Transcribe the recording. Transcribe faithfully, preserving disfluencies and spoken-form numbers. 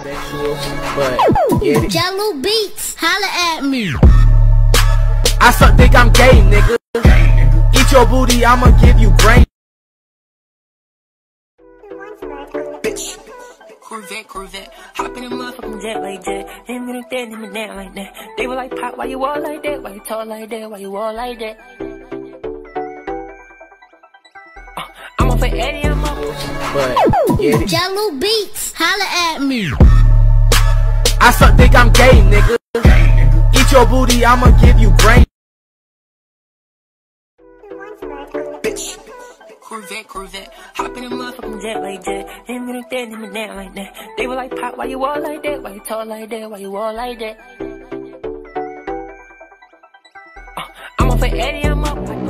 sexual, but get it. Jello Beats, holla at me. I suck dick, I'm gay, nigga. Eat your booty, I'ma give you brain. Bitch. Corvette, Corvette, hop in a motherfucking jet like that. Ain't gonna dead in my neck like that. They were like, Pop, why you all like that? Why you talk like that? Why you all like that? Uh, I'm off for Eddie, I'm up. But get it. Jello Beats, holla at me. I suck dick, I'm gay, nigga. Eat your booty, I'ma give you brain. Bitch. Corvette, Corvette, hop in a motherfucking jet like that. Ain't gonna dead in my neck like that. They were like, Pop, why you all like that? Why you talk like that? Why you all like that? Uh, I'm off for Eddie, I'm up.